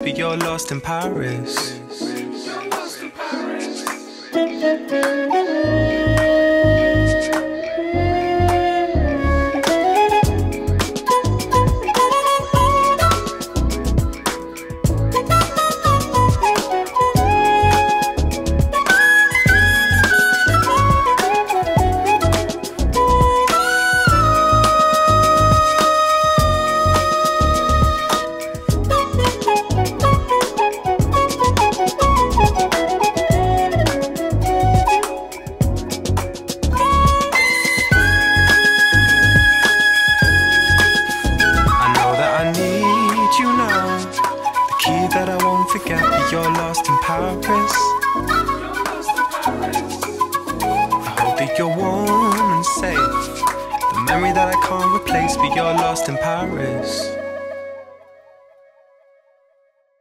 but you're lost in Paris. That I won't forget, but you're lost in Paris. I hope that you're warm and safe, the memory that I can't replace, but you're lost in Paris.